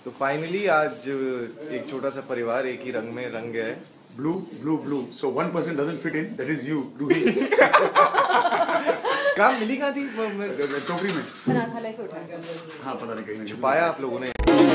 तो फाइनली आज एक छोटा सा परिवार एक ही रंग में रंग गया है। Blue, blue, blue. So one person doesn't fit in. That is you, Ruhi. कहाँ मिली कहाँ थी टोकरी में। बना खा ले छोटा। हाँ पता नहीं कहीं ना छुपाया आप लोगों ने।